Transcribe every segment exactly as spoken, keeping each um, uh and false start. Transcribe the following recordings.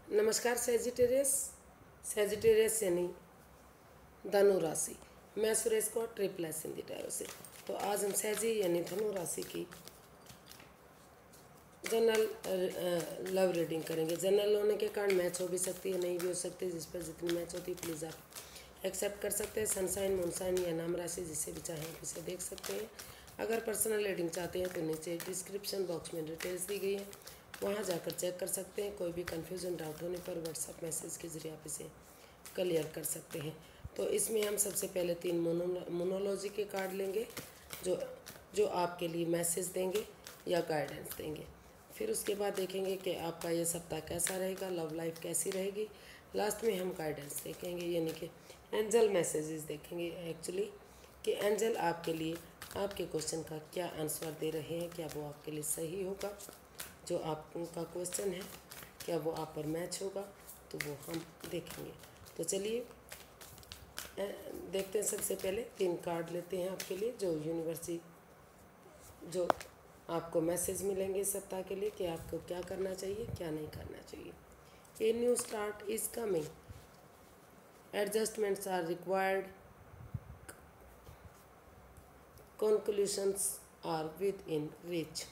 नमस्कार Sagittarius. Sagittarius यानी धनु राशि। मैं सुरेश को ट्रिपल एस हिंदी टैरो से। तो आज हम सहजी यानी धनु राशि की जनरल लव रीडिंग करेंगे। जनरल होने के कारण मैच हो भी सकती है, नहीं भी हो सकती। जिस पर जितनी मैच होती है प्लीज़ आप एक्सेप्ट कर सकते हैं। सनसाइन, मूनसाइन या नाम राशि जिसे भी चाहें आप इसे देख सकते हैं। अगर पर्सनल रीडिंग चाहते हैं तो नीचे डिस्क्रिप्शन बॉक्स में डिटेल्स दी गई है, वहाँ जाकर चेक कर सकते हैं। कोई भी कन्फ्यूजन डाउट होने पर व्हाट्सएप मैसेज के जरिए आप इसे क्लियर कर सकते हैं। तो इसमें हम सबसे पहले तीन मोनो मोनोलॉजी के कार्ड लेंगे जो जो आपके लिए मैसेज देंगे या गाइडेंस देंगे। फिर उसके बाद देखेंगे कि आपका ये सप्ताह कैसा रहेगा, लव लाइफ कैसी रहेगी। लास्ट में हम गाइडेंस देखेंगे यानी कि एंजल मैसेजेस देखेंगे एक्चुअली कि एंजल आपके लिए आपके क्वेश्चन का क्या आंसर दे रहे हैं, क्या वो आपके लिए सही होगा। जो आपका क्वेश्चन है क्या वो आप पर मैच होगा, तो वो हम देखेंगे। तो चलिए देखते हैं। सबसे पहले तीन कार्ड लेते हैं आपके लिए जो यूनिवर्सिटी जो आपको मैसेज मिलेंगे इस सप्ताह के लिए कि आपको क्या करना चाहिए, क्या नहीं करना चाहिए। A new start is coming, adjustments are required, conclusions are within reach,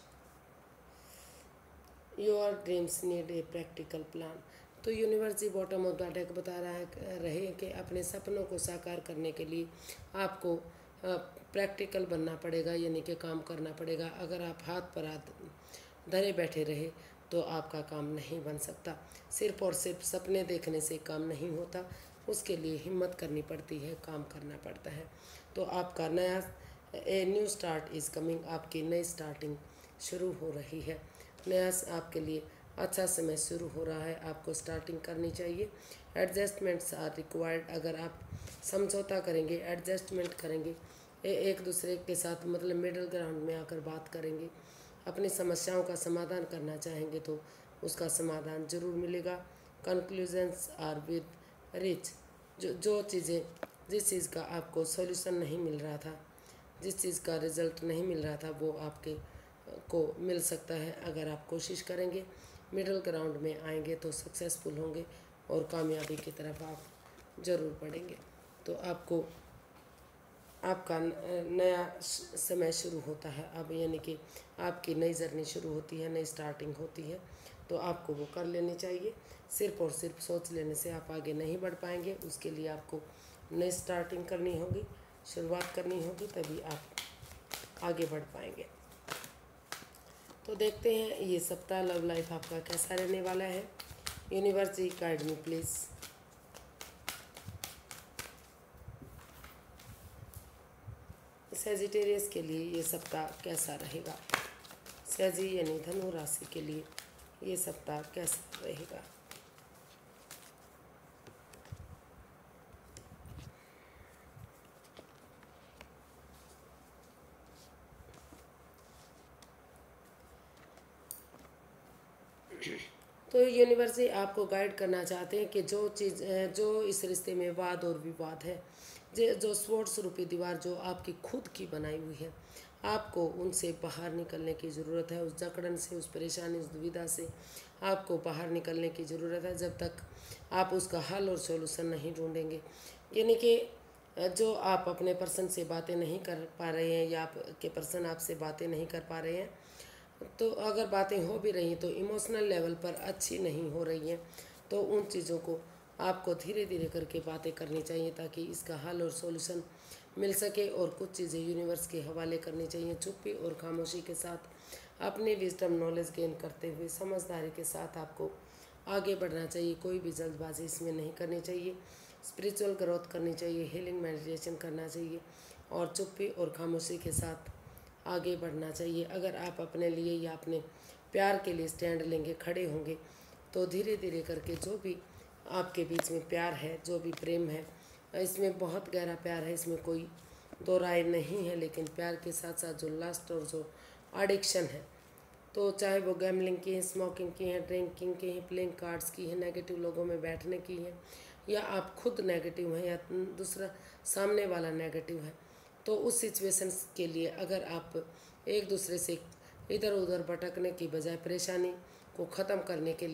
your dreams need a practical plan. तो university bottom of the deck बता रहा है रहे कि अपने सपनों को साकार करने के लिए आपको प्रैक्टिकल बनना पड़ेगा, यानी कि काम करना पड़ेगा। अगर आप हाथ पर हाथ धरे बैठे रहे तो आपका काम नहीं बन सकता। सिर्फ और सिर्फ सपने देखने से काम नहीं होता, उसके लिए हिम्मत करनी पड़ती है, काम करना पड़ता है। तो आपका नया a new start is coming, आपकी नई स्टार्टिंग शुरू हो रही है। नया आपके लिए अच्छा समय शुरू हो रहा है, आपको स्टार्टिंग करनी चाहिए। एडजस्टमेंट्स आर रिक्वायर्ड, अगर आप समझौता करेंगे, एडजस्टमेंट करेंगे, ए, एक दूसरे के साथ मतलब मिडिल ग्राउंड में आकर बात करेंगे, अपनी समस्याओं का समाधान करना चाहेंगे तो उसका समाधान जरूर मिलेगा। कंक्लूजन्स आर विद रिच, जो जो चीज़ें जिस चीज़ का आपको सॉल्यूशन नहीं मिल रहा था, जिस चीज़ का रिजल्ट नहीं मिल रहा था वो आपके को मिल सकता है। अगर आप कोशिश करेंगे, मिडिल ग्राउंड में आएंगे तो सक्सेसफुल होंगे और कामयाबी की तरफ आप ज़रूर बढ़ेंगे। तो आपको आपका नया समय शुरू होता है अब, यानी कि आपकी नई जर्नी शुरू होती है, नई स्टार्टिंग होती है, तो आपको वो कर लेनी चाहिए। सिर्फ और सिर्फ सोच लेने से आप आगे नहीं बढ़ पाएंगे, उसके लिए आपको नई स्टार्टिंग करनी होगी, शुरुआत करनी होगी, तभी आप आगे बढ़ पाएंगे। तो देखते हैं ये सप्ताह लव लाइफ आपका कैसा रहने वाला है। University guide me please. Sagittarius के लिए ये सप्ताह कैसा रहेगा। सेजी यानी धनु राशि के लिए ये सप्ताह कैसा रहेगा। तो यूनिवर्सिटी आपको गाइड करना चाहते हैं कि जो चीज़ जो इस रिश्ते में वाद और विवाद है, जो जो स्वॉर्ड्स रूपी दीवार जो आपकी खुद की बनाई हुई है, आपको उनसे बाहर निकलने की ज़रूरत है। उस जकड़न से, उस परेशानी, उस दुविधा से आपको बाहर निकलने की ज़रूरत है। जब तक आप उसका हल और सॉल्यूशन नहीं ढूंढेंगे, यानी कि जो आप अपने पर्सन से बातें नहीं कर पा रहे हैं या आपके पर्सन आपसे बातें नहीं कर पा रहे हैं, तो अगर बातें हो भी रही तो इमोशनल लेवल पर अच्छी नहीं हो रही हैं, तो उन चीज़ों को आपको धीरे धीरे करके बातें करनी चाहिए ताकि इसका हल और सॉल्यूशन मिल सके। और कुछ चीज़ें यूनिवर्स के हवाले करनी चाहिए। चुप्पी और खामोशी के साथ अपनी विजडम नॉलेज गेन करते हुए समझदारी के साथ आपको आगे बढ़ना चाहिए। कोई भी जल्दबाजी इसमें नहीं करनी चाहिए। स्पिरिचुअल ग्रोथ करनी चाहिए, हीलिंग मेडिटेशन करना चाहिए और चुप्पी और खामोशी के साथ आगे बढ़ना चाहिए। अगर आप अपने लिए या अपने प्यार के लिए स्टैंड लेंगे, खड़े होंगे, तो धीरे धीरे करके जो भी आपके बीच में प्यार है, जो भी प्रेम है, इसमें बहुत गहरा प्यार है, इसमें कोई दो राय नहीं है, लेकिन प्यार के साथ साथ जो लस्ट और जो एडिक्शन है, तो चाहे वो गैमलिंग की है, स्मोकिंग की है, ड्रिंकिंग की है, प्लेइंग कार्ड्स की है, नेगेटिव लोगों में बैठने की है, या आप खुद नेगेटिव हैं या दूसरा सामने वाला नेगेटिव है, तो उस सिचुएशन के लिए अगर आप एक दूसरे से इधर उधर भटकने की बजाय परेशानी को ख़त्म करने के लिए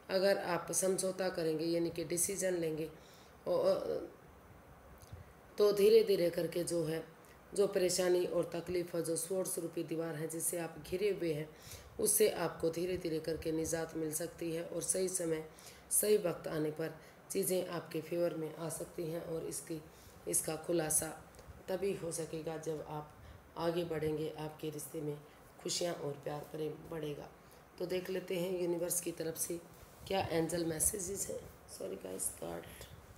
अगर आप समझौता करेंगे यानी कि डिसीजन लेंगे और तो धीरे धीरे करके जो है जो परेशानी और तकलीफ़ है, जो सोर्स रूपी दीवार है जिससे आप घिरे हुए हैं, उससे आपको धीरे धीरे करके निजात मिल सकती है और सही समय सही वक्त आने पर चीज़ें आपके फेवर में आ सकती हैं। और इसकी इसका खुलासा तभी हो सकेगा जब आप आगे बढ़ेंगे, आपके रिश्ते में खुशियाँ और प्यार प्रेम बढ़ेगा। तो देख लेते हैं यूनिवर्स की तरफ से क्या एंजल मैसेजेस हैं। सॉरी गाइस, कार्ड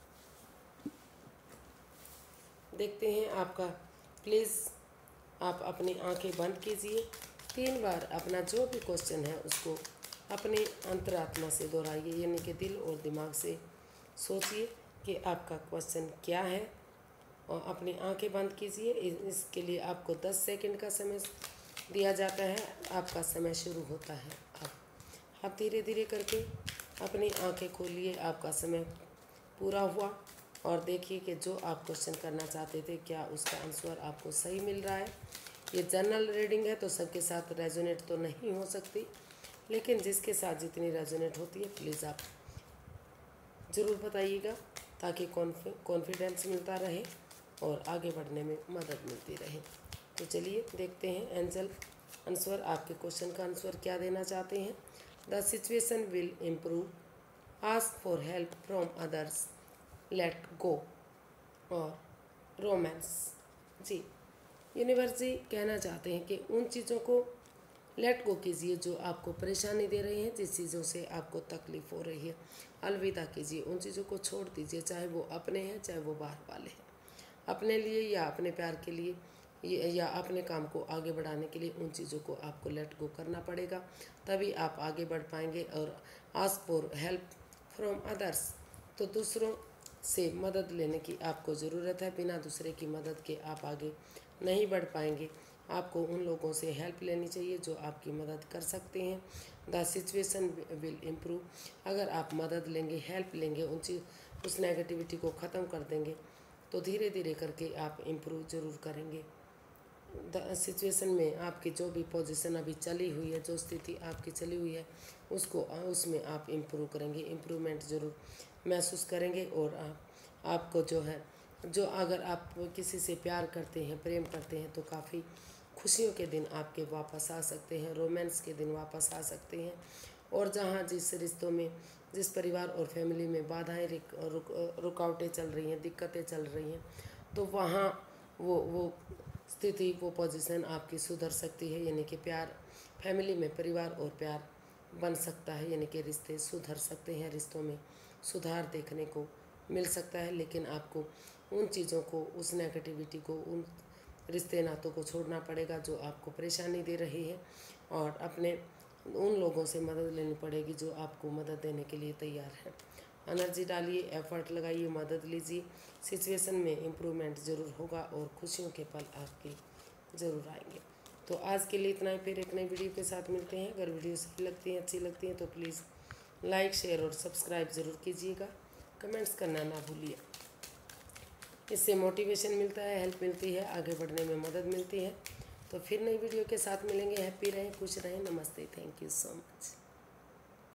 देखते हैं आपका। प्लीज़ आप अपनी आंखें बंद कीजिए, तीन बार अपना जो भी क्वेश्चन है उसको अपनी अंतरात्मा से दोहराइए, यानी कि दिल और दिमाग से सोचिए कि आपका क्वेश्चन क्या है और अपनी आंखें बंद कीजिए। इसके लिए आपको दस सेकंड का समय दिया जाता है। आपका समय शुरू होता है। आप आप धीरे धीरे करके अपनी आंखें खोलिए। आपका समय पूरा हुआ और देखिए कि जो आप क्वेश्चन करना चाहते थे क्या उसका आंसर आपको सही मिल रहा है। ये जनरल रीडिंग है तो सबके साथ रेजोनेट तो नहीं हो सकती, लेकिन जिसके साथ जितनी रेजोनेट होती है प्लीज़ आप ज़रूर बताइएगा, ताकि कॉन्फिडेंस मिलता रहे और आगे बढ़ने में मदद मिलती रहे। तो चलिए देखते हैं एंजल आंसर, आपके क्वेश्चन का आंसर क्या देना चाहते हैं। The situation will improve, ask for help from others, let go और रोमांस। जी, यूनिवर्स जी कहना चाहते हैं कि उन चीज़ों को लेट गो कीजिए जो आपको परेशानी दे रही हैं, जिस चीज़ों से आपको तकलीफ़ हो रही है अलविदा कीजिए, उन चीज़ों को छोड़ दीजिए, चाहे वो अपने हैं चाहे वो बाहर वाले हैं। अपने लिए या अपने प्यार के लिए या अपने काम को आगे बढ़ाने के लिए उन चीज़ों को आपको लेट गो करना पड़ेगा, तभी आप आगे बढ़ पाएंगे। और ask for help from others, तो दूसरों से मदद लेने की आपको ज़रूरत है। बिना दूसरे की मदद के आप आगे नहीं बढ़ पाएंगे। आपको उन लोगों से हेल्प लेनी चाहिए जो आपकी मदद कर सकते हैं। द सिचुएशन विल इम्प्रूव, अगर आप मदद लेंगे, हेल्प लेंगे, उन चीज उस नेगेटिविटी को ख़त्म कर देंगे तो धीरे धीरे करके आप इम्प्रूव ज़रूर करेंगे। द सिचुएशन में आपकी जो भी पोजीशन अभी चली हुई है, जो स्थिति आपकी चली हुई है, उसको उसमें आप इम्प्रूव करेंगे, इम्प्रूवमेंट ज़रूर महसूस करेंगे। और आप, आपको जो है जो अगर आप किसी से प्यार करते हैं, प्रेम करते हैं, तो काफ़ी खुशियों के दिन आपके वापस आ सकते हैं, रोमांस के दिन वापस आ सकते हैं। और जहाँ जिस रिश्तों में, जिस परिवार और फैमिली में बाधाएं रुक रुकावटें चल रही हैं, दिक्कतें चल रही हैं, तो वहाँ वो वो स्थिति, वो पोजीशन आपकी सुधर सकती है, यानी कि प्यार फैमिली में परिवार और प्यार बन सकता है, यानी कि रिश्ते सुधर सकते हैं, रिश्तों में सुधार देखने को मिल सकता है। लेकिन आपको उन चीज़ों को, उस नेगेटिविटी को, उन रिश्ते नातों को छोड़ना पड़ेगा जो आपको परेशानी दे रही है, और अपने उन लोगों से मदद लेनी पड़ेगी जो आपको मदद देने के लिए तैयार है। एनर्जी डालिए, एफर्ट लगाइए, मदद लीजिए, सिचुएशन में इम्प्रूवमेंट ज़रूर होगा और खुशियों के पल आपके ज़रूर आएंगे। तो आज के लिए इतना ही, फिर एक नई वीडियो के साथ मिलते हैं। अगर वीडियो सही लगती है, अच्छी लगती है तो प्लीज़ लाइक, शेयर और सब्सक्राइब ज़रूर कीजिएगा, कमेंट्स करना ना भूलिए। इससे मोटिवेशन मिलता है, हेल्प मिलती है, आगे बढ़ने में मदद मिलती है। तो फिर नई वीडियो के साथ मिलेंगे। हैप्पी रहें, खुश रहें। नमस्ते, थैंक यू सो मच।